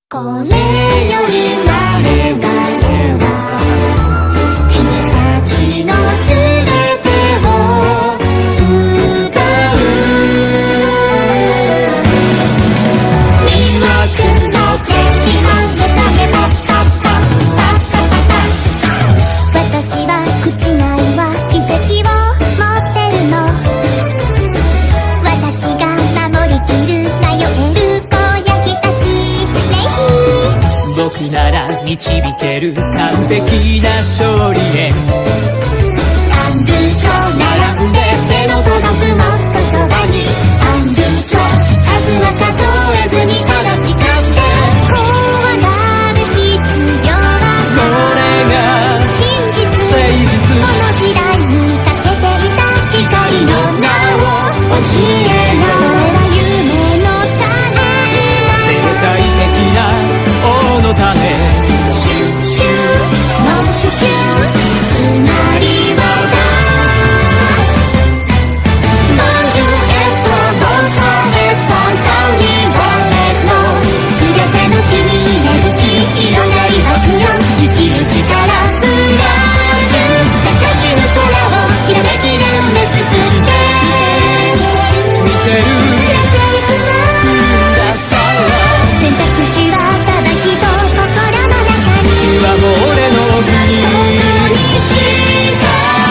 これより我々は君たちのすべてを歌う。魅惑のデジモンの影パッパッパッパッパッパッ。私は口ないは奇跡を持ってるの。私が守りきる迷える僕なら導ける完璧な勝利へ。アンドゥと並んで手の届くもっとそばに。アンドゥと数は数えずにただ誓って怖がる必要はない。これが真実誠実。この時代にかけていた光の名を教えよう。それは夢の種。絶対的なのためシュッシュのシュシュつまりはダンス。ボンジュエスポボサエファンサウリーバレット。すべての君に芽吹き広がり白よ生きる力フラージュ。せっかちの空をきらめきで埋め尽くして見せる連れていくわ。選択肢はただ一つ。はもう俺の国にしか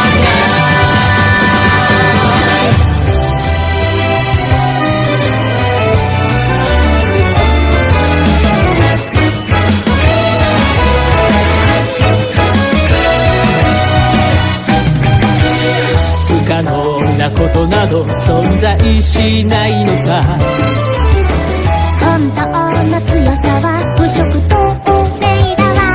不可能なことなど存在しないのさ。本当の強さは無色透明だわ。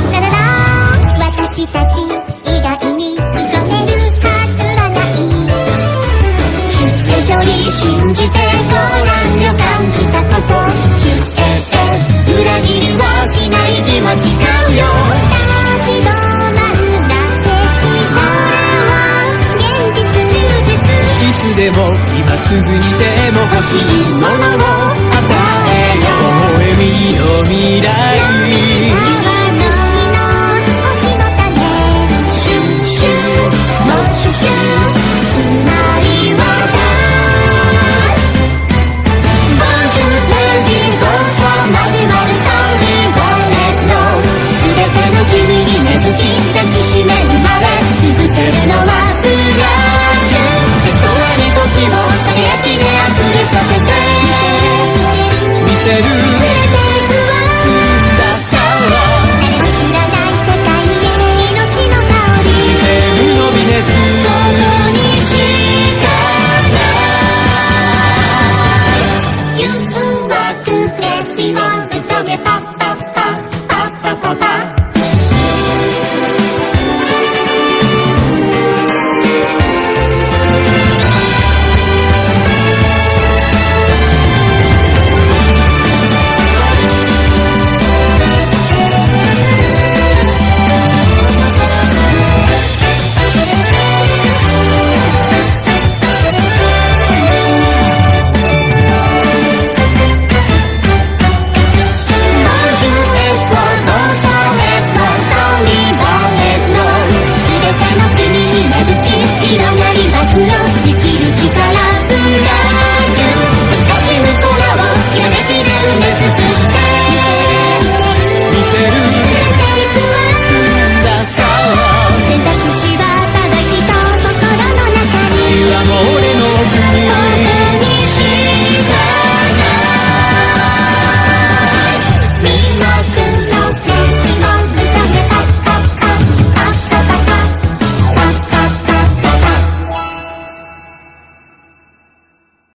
私たち以外に認めるはずはない。知恵より信じてごらんよ。感じたこと知恵裏切りはしない今誓うよ。立ち止まるなってしたら現実充実。いつでも今すぐにでも欲しいものを与えよう。微笑みの未来。シュシュつまりはダンス。ボンジュページゴースト交わるサウリーバレット。すべての君に根付き抱きしめるまで続けるのはフラージュ。セクトラに時を輝きで溢れさせて見せる連れていくわ。ださわ誰も知らない世界へ命の香り。ジュテームの微熱誘惑ペースを認めた